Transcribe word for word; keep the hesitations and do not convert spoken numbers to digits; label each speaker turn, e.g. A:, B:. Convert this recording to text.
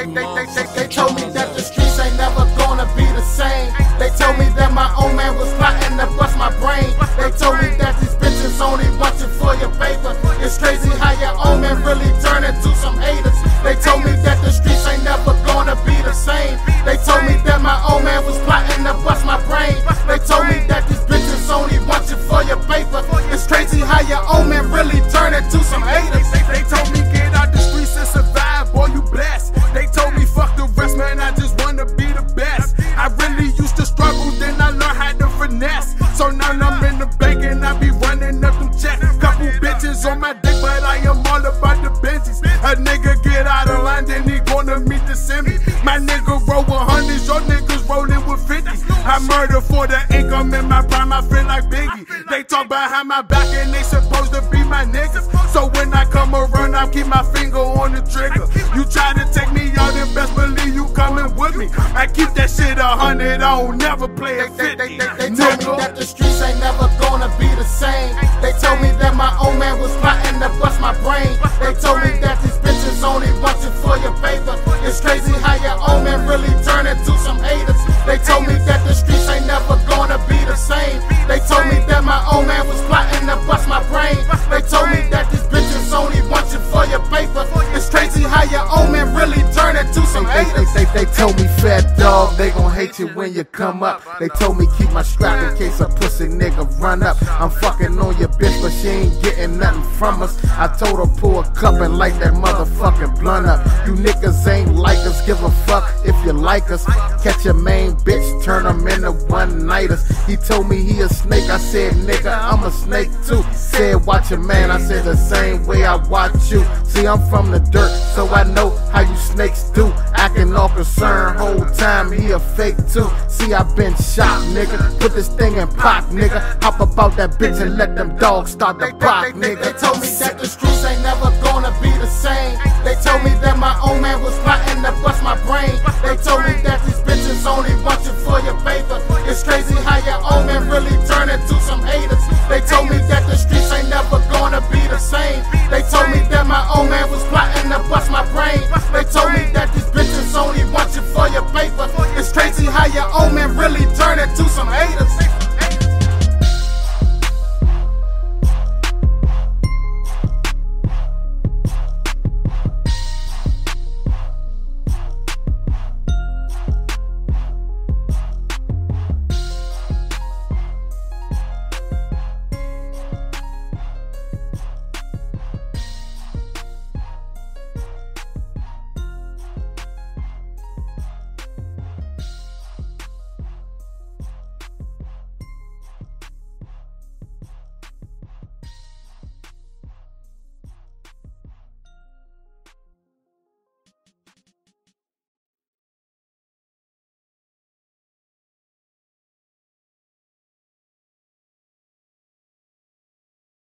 A: they, they, they, they, they told me that the streets ain't never gonna be the same. They told me that my old man was plotting to bust my brain. They told me that these bitches only watching for your paper. It's crazy how your old man really turned into some haters. They told me that the streets ain't never gonna be the same. They told me that my old man was plotting to bust my brain. They told me that these bitches only watching for your paper. It's crazy how your old man really turned into some haters.
B: They, they told me get out the streets and survive, boy, you blessed. They told me fuck the rest, man, I just wanna be the best. I really used to struggle, then I learned how to finesse. So now I'm in the bank and I be running up them checks. Couple bitches on my dick, but I am all about the Benjis. A nigga get out of line, then he gonna meet the semi. My nigga roll with hundreds, your niggas rolling with fifties. I murder for the income in my prime, I feel like Biggie. They talk behind my back and they supposed to be my niggas. So when I come around, I keep my finger on the trigger. You try to take me out, then best believe you coming with me. I keep that shit a hundred, I don't never play a fifty.
A: They, they, they, they told me that the streets ain't never gonna be the same. They told me that my old man was plotting to bust my brain. They told me that these bitches only watching for your paper. It's crazy how your old man really turned into some haters. They told me that the streets ain't never gonna be the same. They told me that my old man was plotting to bust my brain. They told me that these bitches only watching for your paper. It's crazy how your old man really turned into some haters.
C: They, they, they, they told me fat dog, they gon' hate you when you come up. They told me keep my strap in case a pussy nigga run up. I'm fucking on your bitch, but she ain't getting nothing from us. I told her pull a cup and light that motherfucking blunt up. You niggas ain't like us, give a fuck if you like us. Catch your main bitch, turn him into one-nighters. He told me he a snake, I said nigga, I'm a snake too. Said watch your man, I said the same way I watch you. See, I'm from the dirt, so I know how you snakes do. Acting all concerned, whole time he a fake too. See, I been shot, nigga, put this thing in pop, nigga. Hop about that bitch and let them dogs start to bark, nigga.
A: They told me that the streets ain't never gonna be the same. They told me that my old man was plotting to bust my brain. They told me that these bitches only watching for your paper. It's crazy how your old man really turned into some haters. They told me that the streets ain't never gonna be the same. They told me that my old man was plotting to bust my brain. They told me that these bitches only watching for your paper. It's crazy how your old man really turned into some haters.